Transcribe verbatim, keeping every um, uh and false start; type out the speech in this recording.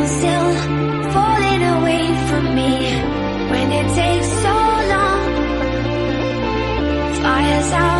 you're still falling away from me. When it takes so long, fire's out.